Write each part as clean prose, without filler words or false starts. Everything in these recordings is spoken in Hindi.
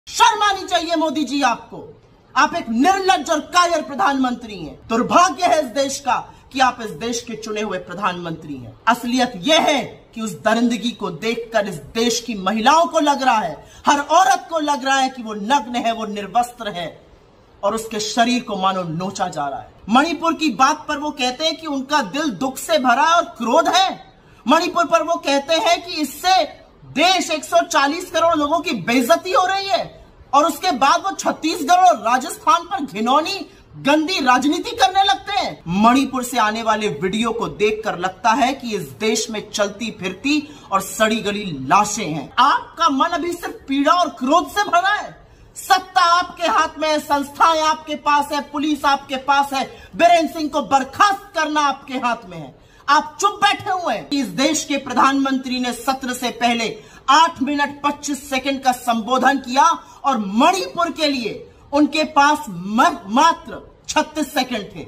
शर्म आनी चाहिए मोदी जी आपको। आप एक निर्लज्ज और कायर प्रधानमंत्री हैं। दुर्भाग्य है इस देश का कि आप इस देश के चुने हुए प्रधानमंत्री हैं। असलियत यह है कि उस दरिंदगी को देखकर इस देश की महिलाओं को लग रहा है, हर औरत को लग रहा है कि वो नग्न है, वो निर्वस्त्र है और उसके शरीर को मानो नोचा जा रहा है। मणिपुर की बात पर वो कहते हैं कि उनका दिल दुख से भरा और क्रोध है। मणिपुर पर वो कहते हैं कि इससे देश 140 करोड़ लोगों की बेइज्जती हो रही है और उसके बाद वो छत्तीसगढ़ और राजस्थान पर घिनौनी गंदी राजनीति करने लगते हैं। मणिपुर से आने वाले वीडियो को देखकर लगता है कि इस देश में चलती फिरती और सड़ी गली लाशें हैं। आपका मन अभी सिर्फ पीड़ा और क्रोध से भरा है। सत्ता आपके हाथ में है, संस्थाएं आपके पास है, पुलिस आपके पास है, बीरेन्द्र सिंह को बर्खास्त करना आपके हाथ में है। आप चुप बैठे हुए हैं। इस देश के प्रधानमंत्री ने सत्र से पहले 8 मिनट 25 सेकंड का संबोधन किया और मणिपुर के लिए उनके पास मात्र 36 सेकंड थे।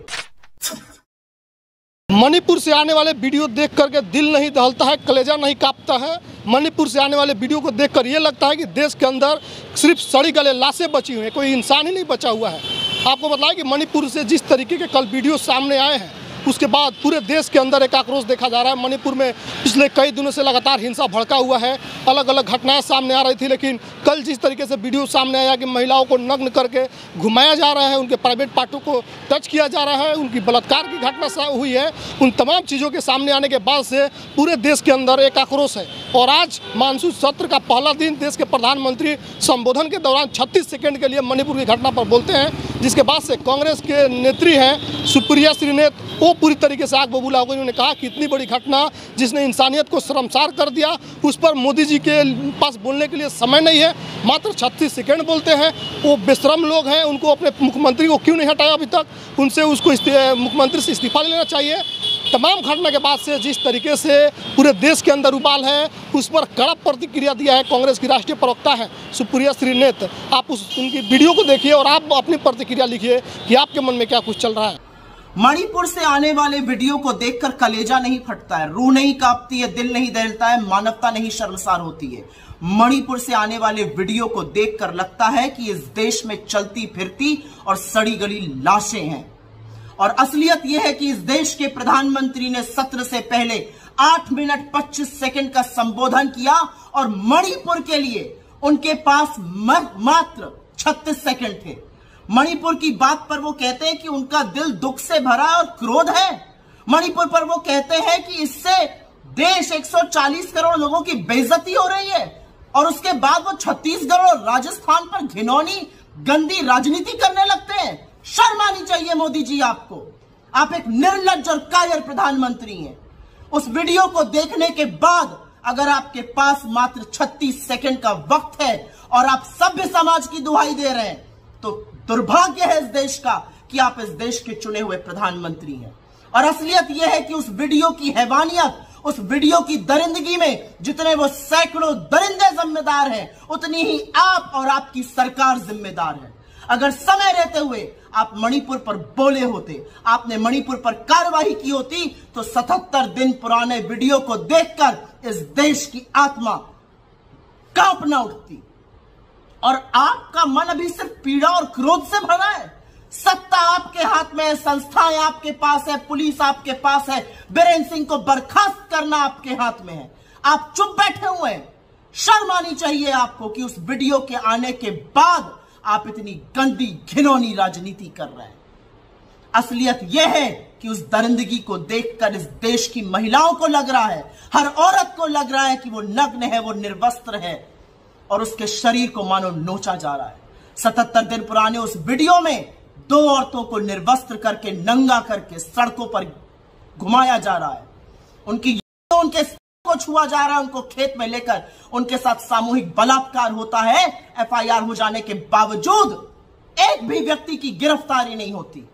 मणिपुर से आने वाले वीडियो देख करके दिल नहीं दहलता है, कलेजा नहीं कांपता है। मणिपुर से आने वाले वीडियो को देखकर यह लगता है कि देश के अंदर सिर्फ सड़ी गले लाशें बची हुई हैं, कोई इंसान ही नहीं बचा हुआ है। आपको बताएं कि मणिपुर से जिस तरीके के कल वीडियो सामने आए हैं उसके बाद पूरे देश के अंदर एक आक्रोश देखा जा रहा है। मणिपुर में पिछले कई दिनों से लगातार हिंसा भड़का हुआ है, अलग अलग घटनाएं सामने आ रही थी, लेकिन कल जिस तरीके से वीडियो सामने आया कि महिलाओं को नग्न करके घुमाया जा रहा है, उनके प्राइवेट पार्टों को टच किया जा रहा है, उनकी बलात्कार की घटना हुई है, उन तमाम चीज़ों के सामने आने के बाद से पूरे देश के अंदर एक आक्रोश है। और आज मानसून सत्र का पहला दिन देश के प्रधानमंत्री संबोधन के दौरान 36 सेकंड के लिए मणिपुर की घटना पर बोलते हैं, जिसके बाद से कांग्रेस के नेत्री हैं सुप्रिया श्रीनेत, वो पूरी तरीके से आग बबूला हो गई। उन्होंने कहा कि इतनी बड़ी घटना जिसने इंसानियत को शर्मसार कर दिया, उस पर मोदी जी के पास बोलने के लिए समय नहीं है। मात्र 36 सेकंड बोलते हैं। वो बेशरम लोग हैं, उनको अपने मुख्यमंत्री को क्यों नहीं हटाया अभी तक, उनसे उसको मुख्यमंत्री से इस्तीफा लेना चाहिए। तमाम घटना के बाद से जिस तरीके से पूरे देश के अंदर उबाल है, उस पर कड़ा प्रतिक्रिया दिया है कांग्रेस की राष्ट्रीय प्रवक्ता है सुप्रिया श्रीनेत। आप उनकी वीडियो को देखिए और आप अपनी प्रतिक्रिया लिखिए कि आपके मन में क्या कुछ चल रहा है। मणिपुर से आने वाले वीडियो को देखकर कलेजा नहीं फटता है, रूह नहीं कांपती है, दिल नहीं दहलता है, मानवता नहीं शर्मसार होती है। मणिपुर से आने वाले वीडियो को देखकर लगता है कि इस देश में चलती फिरती और सड़ी गली लाशें हैं। और असलियत यह है कि इस देश के प्रधानमंत्री ने सत्र से पहले 8 मिनट 25 सेकंड का संबोधन किया और मणिपुर के लिए उनके पास मात्र 36 सेकंड थे। मणिपुर की बात पर वो कहते हैं कि उनका दिल दुख से भरा और क्रोध है। मणिपुर पर वो कहते हैं कि इससे देश 140 करोड़ लोगों की बेइज्जती हो रही है और उसके बाद वो छत्तीसगढ़ और राजस्थान पर घिनौनी गंदी राजनीति करने लगते हैं। शर्म आनी चाहिए मोदी जी आपको। आप एक निर्लज्ज और कायर प्रधानमंत्री हैं। उस वीडियो को देखने के बाद अगर आपके पास मात्र 36 सेकंड का वक्त है और आप सभ्य समाज की दुहाई दे रहे हैं, तो दुर्भाग्य है इस देश का कि आप इस देश के चुने हुए प्रधानमंत्री हैं। और असलियत यह है कि उस वीडियो की हैवानियत, उस वीडियो की दरिंदगी में जितने वो सैकड़ों दरिंदे जिम्मेदार हैं, उतनी ही आप और आपकी सरकार जिम्मेदार है। अगर समय रहते हुए आप मणिपुर पर बोले होते, आपने मणिपुर पर कार्रवाई की होती, तो 77 दिन पुराने वीडियो को देखकर इस देश की आत्मा कांपना उठती। और आपका मन अभी सिर्फ पीड़ा और क्रोध से भरा है। सत्ता आपके हाथ में है, संस्थाएं आपके पास है, पुलिस आपके पास है, बीरेन्द्र सिंह को बर्खास्त करना आपके हाथ में है। आप चुप बैठे हुए हैं। शर्म आनी चाहिए आपको कि उस वीडियो के आने के बाद आप इतनी गंदी घिनौनी राजनीति कर रहे हैं। असलियत यह है कि उस दरिंदगी को देखकर इस देश की महिलाओं को लग रहा है, हर औरत को लग रहा है कि वो नग्न है, वो निर्वस्त्र है और उसके शरीर को मानो नोचा जा रहा है। 77 दिन पुराने उस वीडियो में 2 औरतों को निर्वस्त्र करके, नंगा करके सड़कों पर घुमाया जा रहा है। उनके को छुआ जा रहा है, उनको खेत में लेकर उनके साथ सामूहिक बलात्कार होता है। FIR हो जाने के बावजूद एक भी व्यक्ति की गिरफ्तारी नहीं होती।